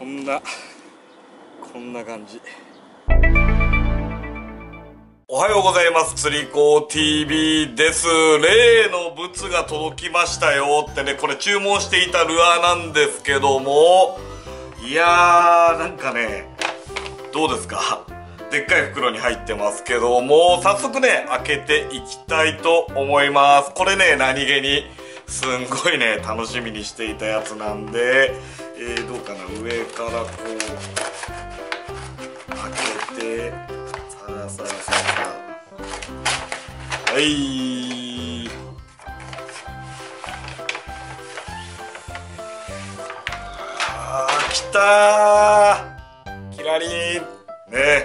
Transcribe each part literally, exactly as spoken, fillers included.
こんなこんな感じ。おはようございます。釣り子 ティービー です。例のブツが届きましたよってね、これ注文していたルアーなんですけども、いやーなんかね、どうですか、でっかい袋に入ってますけども、早速ね開けていきたいと思います。これね、何気にすんごいね楽しみにしていたやつなんで、えー、どうかな、上からこう開けて、さあさあさあ、はい、あーきたー、キラリンね。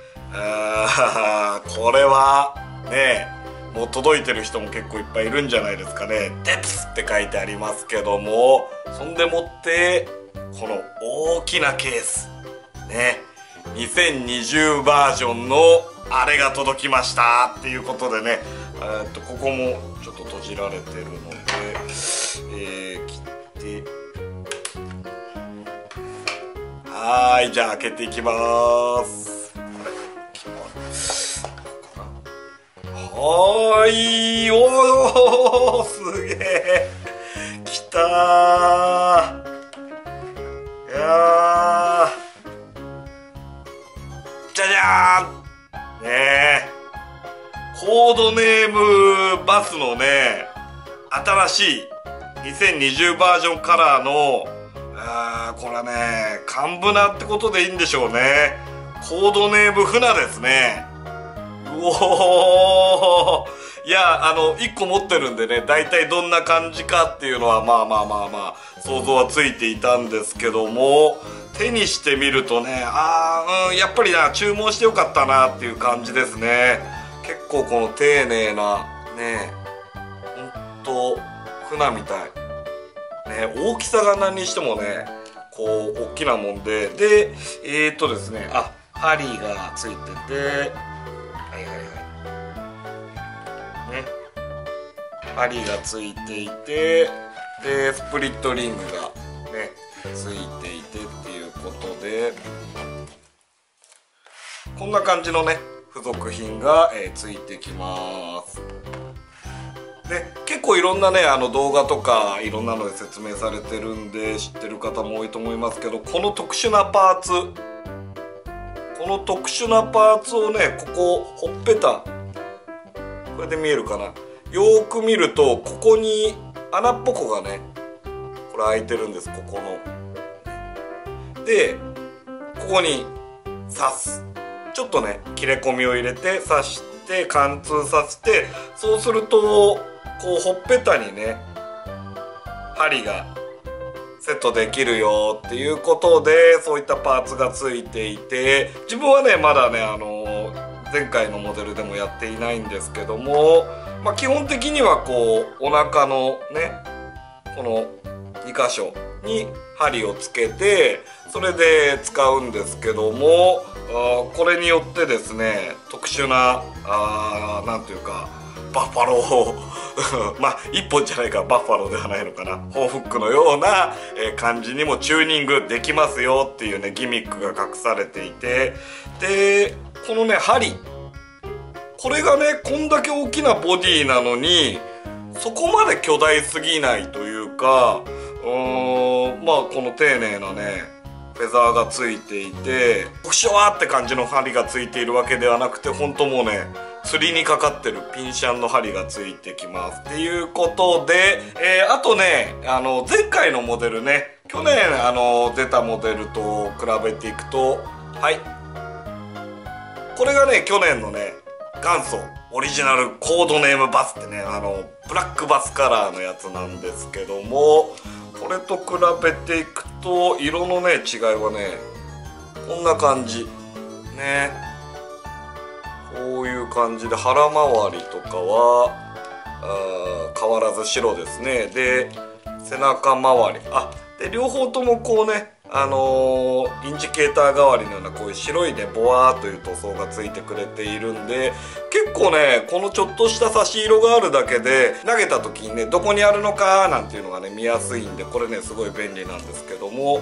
あーこれはね、もう届いてる人も結構いっぱいいるんじゃないですかね。デプスって書いてありますけども、そんでもってこの大きなケースね、にせんにじゅうバージョンのあれが届きましたっていうことでね、えっとここもちょっと閉じられてるので、えー、切って、はーい、じゃあ開けていきまーす。はーい、おーすげえ、きたー、いやー、じゃじゃーんねえ、コードネームバスのね新しいにせんにじゅうバージョンカラーの、あーこれはね寒ブナってことでいいんでしょうね。コードネームフナですね。うおー、いや、あのいっこ持ってるんでね、だいたいどんな感じかっていうのはまあまあまあまあ想像はついていたんですけども、手にしてみるとね、あー、うん、やっぱりな、注文してよかったなっていう感じですね。結構この丁寧なね、ほんと船みたいね、大きさが何にしてもねこう大きなもんで、でえー、っとですね、あ、針がついてて、はいはいはいね、針がついていて、でスプリットリングがねついていてっていうことで、こんな感じのね付属品が、えー、ついてきます。で結構いろんなねあの動画とかいろんなので説明されてるんで知ってる方も多いと思いますけど、この特殊なパーツ、この特殊なパーツをね、ここほっぺた、これで見えるかな、よーく見るとここに穴っぽこがねこれ開いてるんです。ここのでここに刺す、ちょっとね切れ込みを入れて刺して貫通させて、そうするとこうほっぺたにね針がセットできるよっていうことで、そういったパーツがついていて、自分はねまだねあの前回のモデルでもやっていないんですけども、まあ、基本的にはこうお腹のねこのに箇所に針をつけてそれで使うんですけども、あこれによってですね特殊なあなんていうかバッファローまあいっぽんじゃないからバッファローではないのかな、ホーフックのような、えー、感じにもチューニングできますよっていうねギミックが隠されていて、でこのね針、これがねこんだけ大きなボディなのにそこまで巨大すぎないというか、うーんまあこの丁寧なねフェザーがついていて、ボシュワーって感じの針がついているわけではなくて、本当もうね釣りにかかってるピンシャンの針がついてきますっていうことで、えー、あとねあの前回のモデルね、去年あの出たモデルと比べていくと、はい、これがね去年のね元祖オリジナルコードネームバスってね、あのブラックバスカラーのやつなんですけども、これと比べていくと色のね違いはねこんな感じね、こういう感じで腹回りとかはあ変わらず白ですね。で背中周り、あで両方ともこうねあのー、インジケーター代わりのようなこういう白いねボワーという塗装がついてくれているんで、結構ねこのちょっとした差し色があるだけで投げた時にねどこにあるのかなんていうのがね見やすいんで、これねすごい便利なんですけども、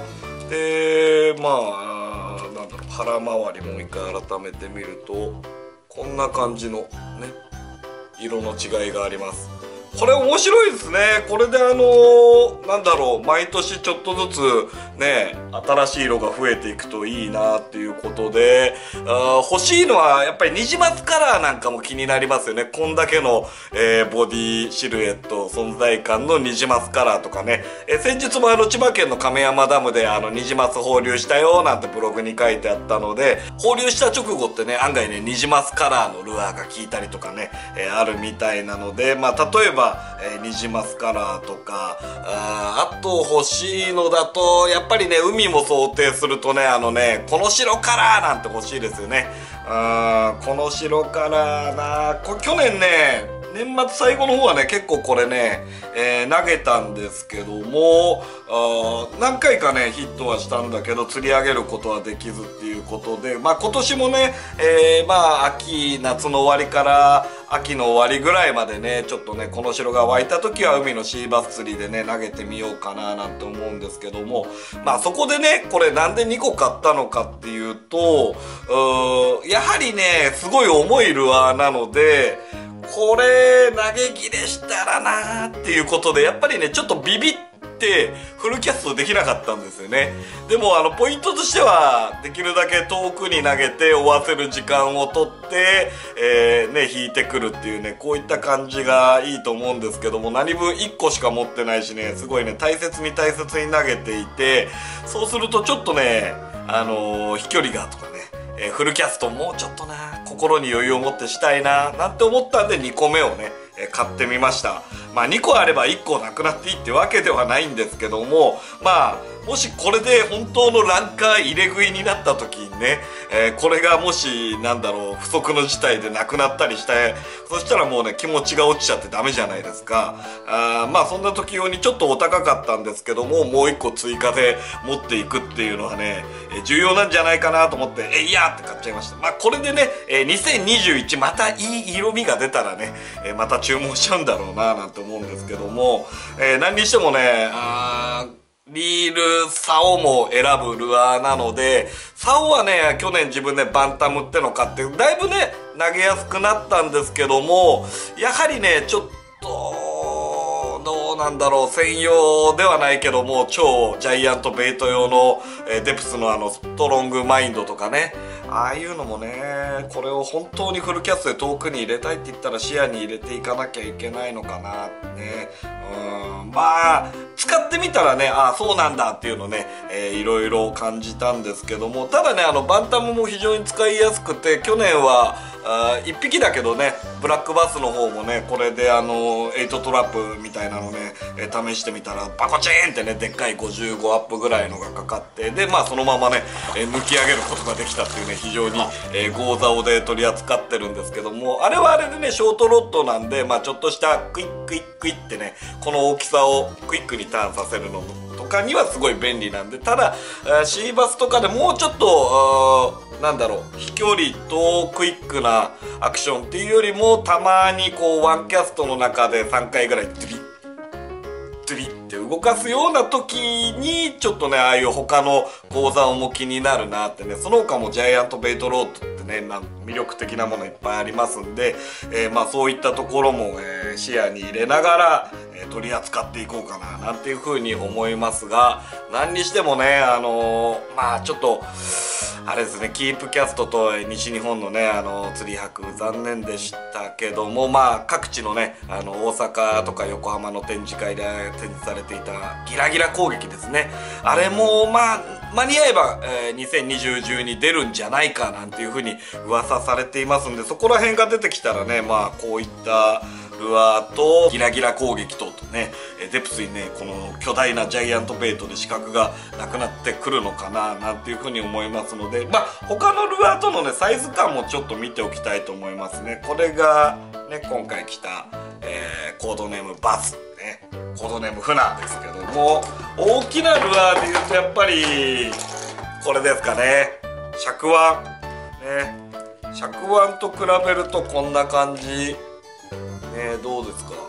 でまあなんだろう、腹回りもう一回改めて見るとこんな感じのね色の違いがあります。これ面白いですね。これであのー、なんだろう、毎年ちょっとずつね新しい色が増えていくといいなっていうことで、あ欲しいのはやっぱりニジマスカラーなんかも気になりますよね。こんだけの、えー、ボディシルエット存在感のニジマスカラーとかね、えー、先日もあの千葉県の亀山ダムであのニジマス放流したよなんてブログに書いてあったので、放流した直後ってね案外ねニジマスカラーのルアーが効いたりとかね、えー、あるみたいなので、まあ例えばえー、ニジマスカラーとか、あ, あと欲しいのだとやっぱりね海も想定するとねあのねこの白カラーなんて欲しいですよね。あこの白カラーなこ去年ね年末最後の方はね結構これね、えー、投げたんですけども、あ何回かねヒットはしたんだけど釣り上げることはできずっていうことで、まあ今年もね、えー、まあ秋夏の終わりから秋の終わりぐらいまでねちょっとねこの白が湧いた時は海のシーバス釣りでね投げてみようかななんて思うんですけども、まあそこでねこれなんでにこ買ったのかっていうと、うやはりねすごい重いルアーなのでこれ投げ切れしたらなーっていうことでやっぱりねちょっとビビってフルキャストできなかったんですよね。でもあのポイントとしてはできるだけ遠くに投げて追わせる時間をとって、えー、ね引いてくるっていうねこういった感じがいいと思うんですけども、何分いっこしか持ってないしねすごいね大切に大切に投げていて、そうするとちょっとねあのー、飛距離がとかねえー、フルキャストもうちょっとな心に余裕を持ってしたいななんて思ったんでにこめをね、えー、買ってみました。まあにこあればいっこなくなっていいってわけではないんですけども、まあもしこれで本当のランカー入れ食いになった時にね、えー、これがもしなんだろう不測の事態でなくなったりして、そしたらもうね気持ちが落ちちゃってダメじゃないですか。あまあそんな時用にちょっとお高かったんですけども、もういっこ追加で持っていくっていうのはね、えー、重要なんじゃないかなと思ってえいやーって買っちゃいました。まあこれでね、えー、にせんにじゅういちまたいい色味が出たらね、えー、また注文しちゃうんだろうななんて思うんですけども、えー、何にしてもねあーリール、竿も選ぶルアーなので、竿はね、去年自分でバンタムっての買って、だいぶね、投げやすくなったんですけども、やはりね、ちょっと、どうなんだろう、専用ではないけども、超ジャイアントベイト用の、えー、デプスのあの、ストロングマインドとかね、ああいうのもねこれを本当にフルキャストで遠くに入れたいって言ったら視野に入れていかなきゃいけないのかなってね。うんまあ使ってみたらねああそうなんだっていうのね、えー、いろいろ感じたんですけども、ただねあのバンタムも非常に使いやすくて、去年はあいっぴきだけどねブラックバスの方もねこれであのエイトトラップみたいなのね、えー、試してみたらバコチーンってねでっかいごじゅうごアップぐらいのがかかって、でまあそのままね、えー、抜き上げることができたっていうね非常に、えー、ゴーザオで取り扱ってるんですけども、あれはあれでねショートロッドなんで、まあちょっとしたクイックイックイってねこの大きさをクイックにターンさせるのとかにはすごい便利なんで、ただシーバスとかでもうちょっとなんだろう飛距離とクイックなアクションっていうよりも、たまにこうワンキャストの中でさんかいぐらいドゥリッドゥリって動かすような時にちょっとねああいう他の講座も気になるなってね。その他もジャイアントベイトロードってねなん魅力的なものいっぱいありますんで、えー、まあそういったところも、えー、視野に入れながら、えー、取り扱っていこうかななんていうふうに思いますが、何にしてもねあのー、まあちょっとあれですねキープキャストと西日本のねあの釣り博残念でしたけども、まあ各地のねあの大阪とか横浜の展示会で展示されていたギラギラ攻撃ですね、あれもまあ間に合えば、えー、にせんにじゅう中に出るんじゃないかなんていうふうに噂されていますんで、そこら辺が出てきたらねまあこういったルアーとギラギラ攻撃等とねデプスにねこの巨大なジャイアントベイトで死角がなくなってくるのかななんていうふうに思いますので、まあ他のルアーとのねサイズ感もちょっと見ておきたいと思いますね。これがね今回来た、えー、コードネームバスねコードネームフナですけども、大きなルアーでいうとやっぱりこれですかね、尺ワンね尺ワンと比べるとこんな感じね、どうですか。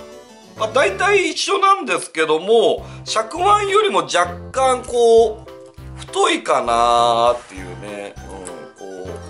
まあ、大体一緒なんですけども尺ワンよりも若干こう太いかなっていうね、うん、こうなんだろ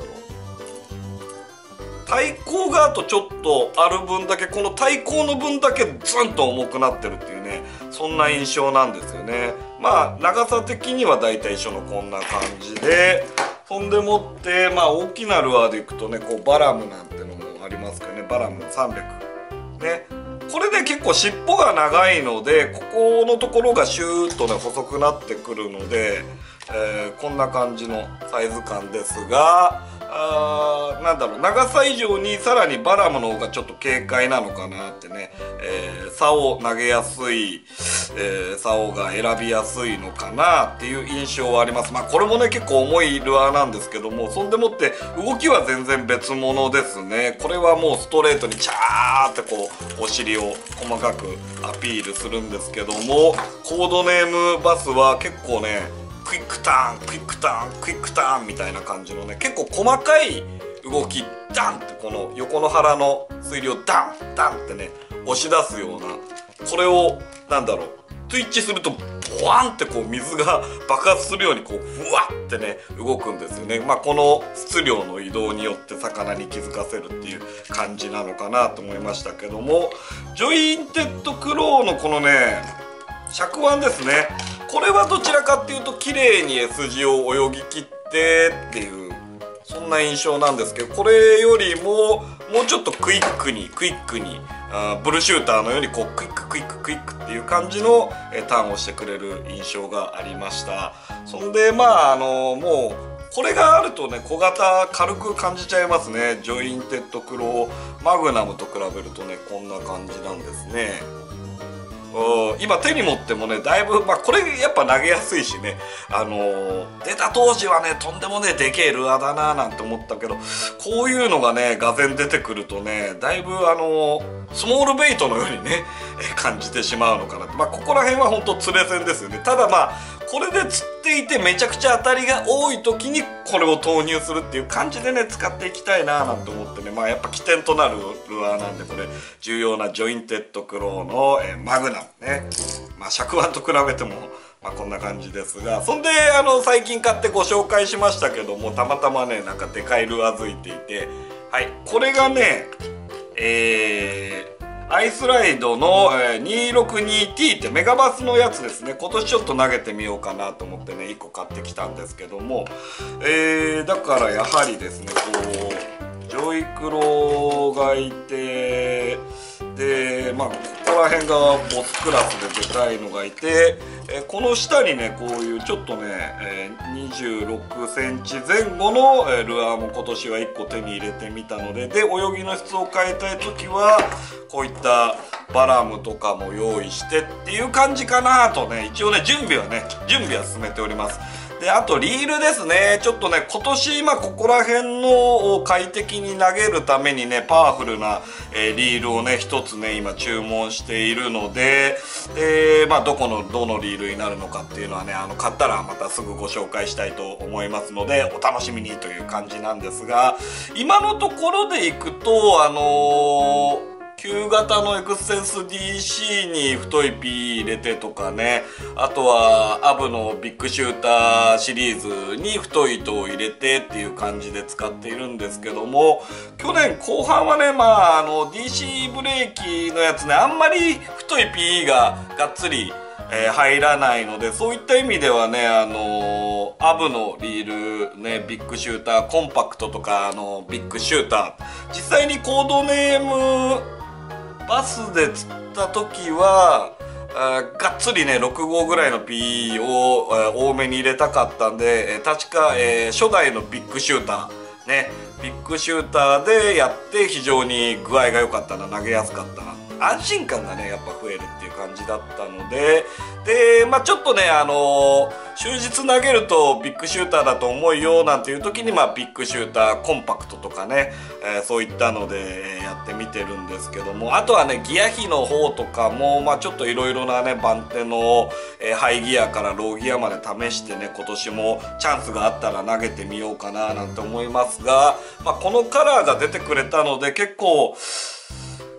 う、対抗があとちょっとある分だけ、この対抗の分だけズンと重くなってるっていうね、そんな印象なんですよね。まあ長さ的にはだいたい一緒のこんな感じで、そんでもってまあ大きなルアーでいくとね、こうバラムなんてのもありますけどね、バラムさんびゃくね、これで結構尻尾が長いので、ここのところがシューッとね細くなってくるので、えー、こんな感じのサイズ感ですが、あーなんだろう、長さ以上にさらにバラムの方がちょっと軽快なのかなってね、えー、竿投げやすい、えー、竿が選びやすいのかなっていう印象はあります。まあこれもね結構重いルアーなんですけども、そんでもって動きは全然別物ですね。これはもうストレートにチャーってこうお尻を細かくアピールするんですけども、コードネームバスは結構ねクイックターンクイックターンクイックターンみたいな感じのね、結構細かい動き、ダンってこの横の腹の水流をダンダンってね押し出すような、これをなんだろう、スイッチするとボワンってこう水が爆発するようにこうふわってね動くんですよね。まあこの質量の移動によって魚に気づかせるっていう感じなのかなと思いましたけども、ジョインテッドクローのこのね尺腕ですね、これはどちらかっていうと綺麗に S 字を泳ぎ切ってっていう、そんな印象なんですけど、これよりももうちょっとクイックにクイックにあブルシューターのようにこうクイッククイッククイックっていう感じのえターンをしてくれる印象がありました。そんでまああのもうこれがあるとね小型軽く感じちゃいますね。ジョインテッドクローマグナムと比べるとねこんな感じなんですね。今手に持ってもねだいぶ、まあ、これやっぱ投げやすいしね、あのー、出た当時はねとんでもねでけえルアーだななんて思ったけど、こういうのがねがぜん出てくるとねだいぶあのー、スモールベイトのようにね感じてしまうのかなと。まあここら辺はほんと釣れ線ですよね。ただまあこれで釣っていてめちゃくちゃ当たりが多い時にこれを投入するっていう感じでね使っていきたいななんて思ってね、まあやっぱ起点となるルアーなんで、これ重要なジョインテッドクローの、えー、マグナムね、まあ尺腕と比べてもまあこんな感じですが、そんであの最近買ってご紹介しましたけども、たまたまねなんかでかいルアー付いていて、はい、これがねえーアイスライドの にひゃくろくじゅうにティー ってメガバスのやつですね。今年ちょっと投げてみようかなと思ってねいっこ買ってきたんですけども、えー、だからやはりですねこうジョイクロがいて、でまあここら辺がボスクラスででかいのがいて、えー、この下にねこういうちょっとね、えー、にじゅうろくセンチぜん後の、えー、ルアーも今年はいっこ手に入れてみたので、で泳ぎの質を変えたい時はこういったバラムとかも用意してっていう感じかなとね、一応ね準備はね準備は進めております。であとリールですね、ちょっとね今年今ここら辺の快適に投げるためにねパワフルな、えー、リールをね一つね今注文しているので、でまあどこのどのリールになるのかっていうのはねあの買ったらまたすぐご紹介したいと思いますのでお楽しみにという感じなんですが、今のところでいくとあのー旧型のエクセンス ディーシー に太い ピー 入れてとかね、あとはアブのビッグシューターシリーズに太い糸を入れてっていう感じで使っているんですけども、去年後半はねまああの ディーシー ブレーキのやつねあんまり太い ピー ががっつりえー、入らないので、そういった意味ではねあのー、アブのリールねビッグシューターコンパクトとかあのビッグシューター実際にコードネームバスで釣った時はあがっつりねろく号ぐらいの ピー を多めに入れたかったんで、えー、確か、えー、初代のビッグシューターねビッグシューターでやって非常に具合が良かったな、投げやすかったな、安心感がねやっぱ増えるっていう感じだったので、でまあちょっとねあのー、終日投げるとビッグシューターだと重いよなんていう時にまあビッグシューターコンパクトとかね、えー、そういったのでやってみてるんですけども、あとはねギア比の方とかもまあちょっといろいろなね番手の、えー、ハイギアからローギアまで試してね今年もチャンスがあったら投げてみようかななんて思いますが、まあ、このカラーが出てくれたので結構う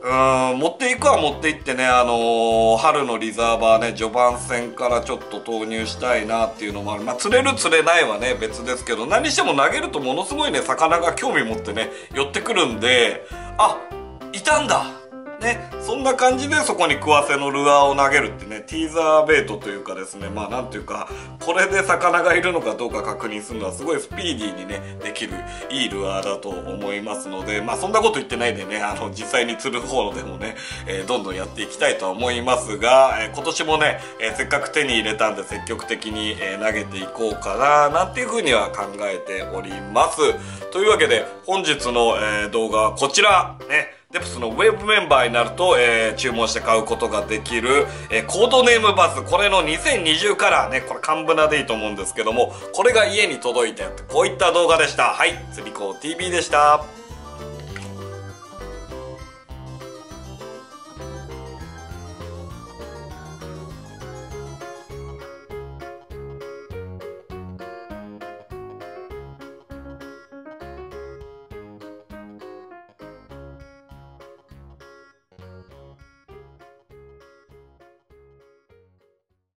うーん持っていくは持っていってね、あのー、春のリザーバーね序盤戦からちょっと投入したいなっていうのもある。まあ釣れる釣れないはね別ですけど、何しても投げるとものすごいね魚が興味持ってね寄ってくるんで、あいたんだね、そんな感じでそこに食わせのルアーを投げるってね、ティーザーベイトというかですね、まあなんていうかこれで魚がいるのかどうか確認するのはすごいスピーディーにねできるいいルアーだと思いますので、まあそんなこと言ってないでね、あの実際に釣る方でもね、えー、どんどんやっていきたいとは思いますが、えー、今年もね、えー、せっかく手に入れたんで積極的に、えー、投げていこうかななんていうふうには考えております。というわけで本日の、えー、動画はこちらね、デプスのウェブメンバーになると、えー、注文して買うことができる、えー、コードネームバス、これのにせんにじゅうカラーね、これカンブナでいいと思うんですけども、これが家に届いたこういった動画でした。はい、釣り子 ティービー でした。